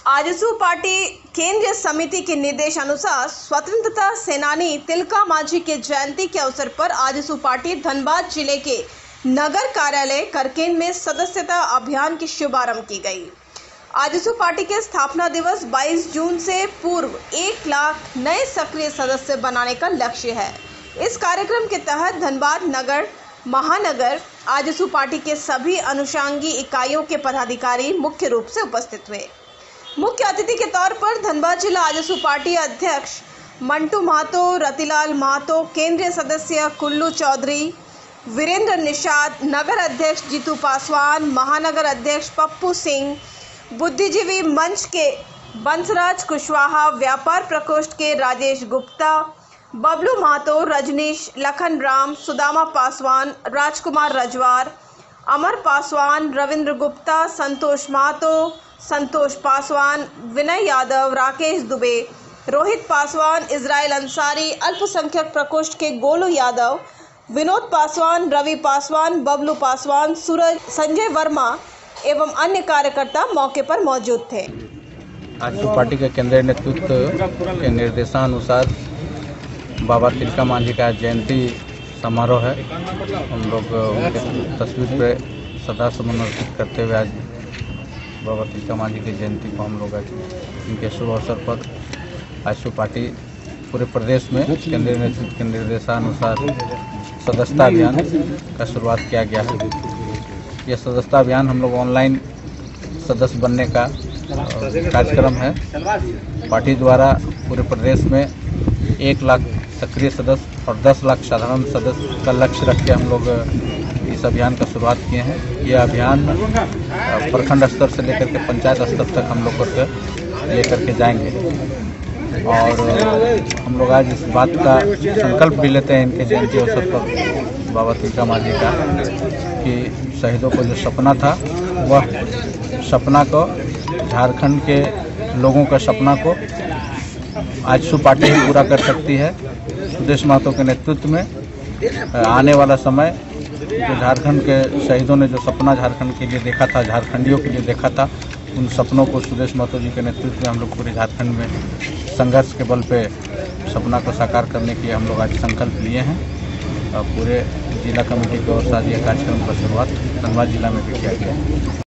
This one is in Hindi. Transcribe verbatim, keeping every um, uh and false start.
आजसू पार्टी केंद्रीय समिति के निर्देशानुसार स्वतंत्रता सेनानी तिलका मांझी के जयंती के अवसर पर आजसू पार्टी धनबाद जिले के नगर कार्यालय करकेन में सदस्यता अभियान की शुभारंभ की गई। आजसू पार्टी के स्थापना दिवस बाईस जून से पूर्व एक लाख नए सक्रिय सदस्य बनाने का लक्ष्य है। इस कार्यक्रम के तहत धनबाद नगर महानगर आजसू पार्टी के सभी अनुषंगी इकाइयों के पदाधिकारी मुख्य रूप से उपस्थित हुए। मुख्य अतिथि के तौर पर धनबाद जिला आजसू पार्टी अध्यक्ष मंटू महतो, रतिलाल महतो, केंद्रीय सदस्य कुल्लू चौधरी, वीरेंद्र निषाद, नगर अध्यक्ष जीतू पासवान, महानगर अध्यक्ष पप्पू सिंह, बुद्धिजीवी मंच के बंसराज कुशवाहा, व्यापार प्रकोष्ठ के राजेश गुप्ता, बबलू महतो, रजनीश, लखन राम, सुदामा पासवान, राजकुमार रजवार, अमर पासवान, रविंद्र गुप्ता, संतोष महतो, संतोष पासवान, विनय यादव, राकेश दुबे, रोहित पासवान, इजराइल अंसारी, अल्पसंख्यक प्रकोष्ठ के गोलू यादव, विनोद पासवान, रवि पासवान, बबलू पासवान, सूरज, संजय वर्मा एवं अन्य कार्यकर्ता मौके पर मौजूद थे। आजसू पार्टी के केंद्रीय नेतृत्व के निर्देशानुसार बाबा तिलका मांझी का जयंती समारोह है। हम लोग उनके तस्वीर पे सदा समर्पित करते हुए आज बाबा तिलका मांझी की जयंती को हम लोग आज इनके शुभ अवसर पर आजसू पार्टी पूरे प्रदेश में केंद्रीय नेतृत्व के निर्देशानुसार सदस्यता अभियान का शुरुआत किया गया है। यह सदस्यता अभियान हम लोग ऑनलाइन सदस्य बनने का कार्यक्रम है। पार्टी द्वारा पूरे प्रदेश में एक लाख सक्रिय सदस्य और दस लाख साधारण सदस्य का लक्ष्य रख के हम लोग इस अभियान का शुरुआत किए हैं। यह अभियान प्रखंड स्तर से लेकर के पंचायत स्तर तक हम लोग लेकर के जाएंगे और हम लोग आज इस बात का संकल्प भी लेते हैं इनके जयंती अवसर पर बाबा तिलका मांझी का कि शहीदों को जो सपना था वह सपना को झारखंड के लोगों का सपना को आजसू पार्टी ही पूरा कर सकती है। सुदेश महतो के नेतृत्व में आने वाला समय जो झारखंड के शहीदों ने जो सपना झारखंड के लिए देखा था, झारखंडियों के लिए देखा था, उन सपनों को सुदेश महतो जी के नेतृत्व में हम लोग पूरे झारखंड में संघर्ष के बल पे सपना को साकार करने के लिए हम लोग आज संकल्प लिए हैं। और पूरे जिला कमेटी की ओर से आज यह कार्यक्रम का शुरुआत धनबाद जिला में भी किया गया है।